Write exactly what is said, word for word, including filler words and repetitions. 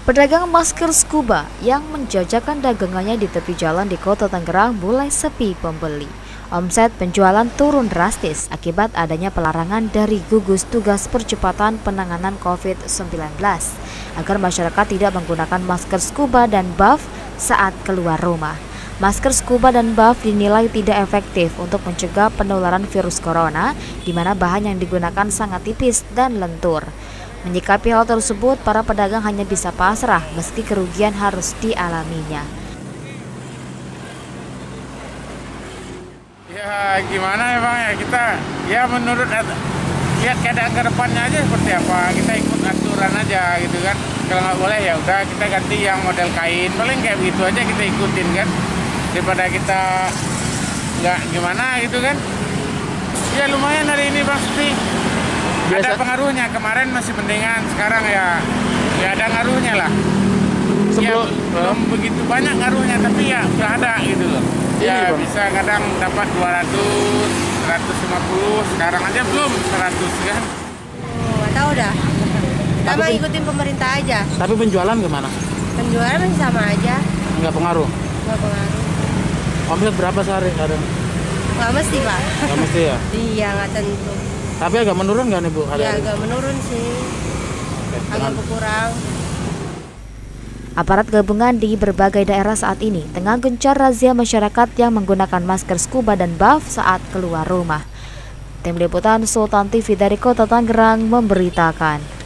Pedagang masker scuba yang menjajakan dagangannya di tepi jalan di Kota Tangerang mulai sepi pembeli. Omset penjualan turun drastis akibat adanya pelarangan dari gugus tugas percepatan penanganan covid sembilan belas agar masyarakat tidak menggunakan masker scuba dan buff saat keluar rumah. Masker scuba dan buff dinilai tidak efektif untuk mencegah penularan virus corona, di mana bahan yang digunakan sangat tipis dan lentur. Menyikapi hal tersebut, para pedagang hanya bisa pasrah meski kerugian harus dialaminya. Ya gimana emang ya, kita ya menurut lihat keadaan ke depannya aja seperti apa, kita ikut aturan aja gitu kan. Kalau nggak boleh ya udah kita ganti yang model kain, paling kayak begitu aja kita ikutin kan, daripada kita nggak gimana gitu kan. Ya lumayan hari ini pasti ada pengaruhnya, kemarin masih mendingan, sekarang ya ya ada ngaruhnya lah. Sebelum ya, belum begitu banyak ngaruhnya, tapi ya udah ada gitu loh. Ya iya, bisa kadang dapat dua ratus, seratus lima puluh, sekarang aja belum seratus kan. Oh, nggak tahu dah. Sama ikutin pemerintah aja. Tapi penjualan gimana? Penjualan masih sama aja. Nggak pengaruh? Nggak pengaruh. Omset berapa sehari kadang? Nggak mesti, Pak. Nggak mesti ya? Iya, nggak tentu. Tapi agak menurun nggak nih Bu? Iya, agak menurun sih. Oke, agak berkurang. Aparat gabungan di berbagai daerah saat ini tengah gencar razia masyarakat yang menggunakan masker scuba dan buff saat keluar rumah. Tim Liputan Sultan T V dari Kota Tangerang memberitakan.